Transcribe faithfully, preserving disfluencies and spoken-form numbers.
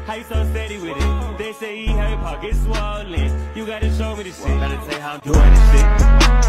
How you so steady with it? They say he have your pockets swollen. You gotta show me the shit. Gotta tell you how I'm doing this shit.